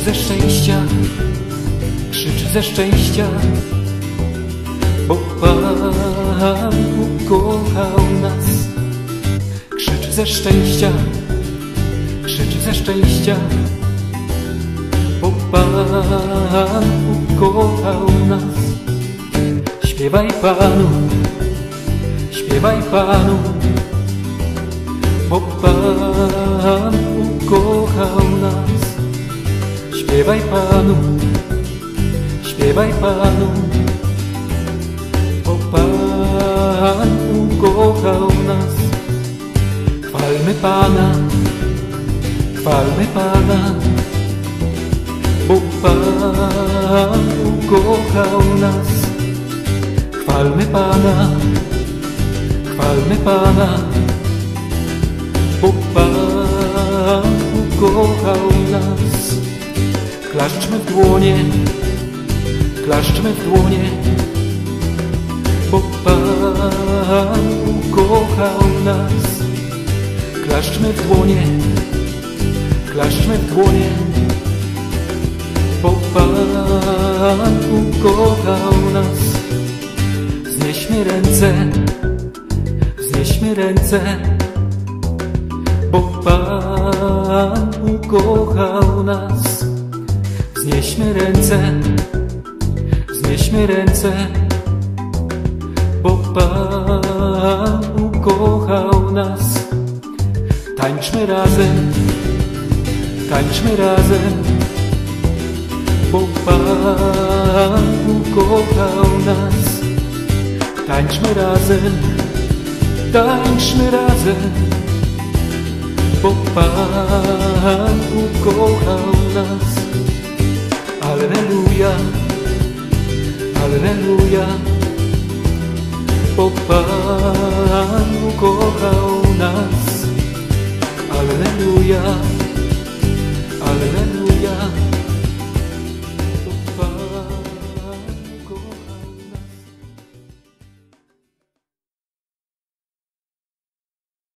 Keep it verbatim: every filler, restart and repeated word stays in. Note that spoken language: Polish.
ze szczęścia, krzyczy ze szczęścia, bo Pan ukochał nas. Krzyczy ze szczęścia, krzyczy ze szczęścia, bo Pan ukochał nas. Śpiewaj Panu, śpiewaj Panu, bo Pan ukochał nas. Śpiewaj Panu, śpiewaj Panu, bo Pan ukochał nas. Chwalmy Pana, chwalmy Pana, bo Pan ukochał nas. Chwalmy Pana, chwalmy Pana, bo Pan ukochał nas. Klaszczmy w dłonie, klaszczmy w dłonie, bo Pan ukochał nas. Klaszczmy w dłonie, klaszczmy w dłonie, bo Pan ukochał nas. Wznieśmy ręce, wznieśmy ręce, bo Pan ukochał nas. Wznieśmy ręce, wznieśmy ręce, bo Pan ukochał nas. Tańczmy razem, tańczmy razem, bo Pan ukochał nas. Tańczmy razem, tańczmy razem, bo Pan ukochał nas. Alleluja, alleluja, bo Pan ukochał nas. Alleluja.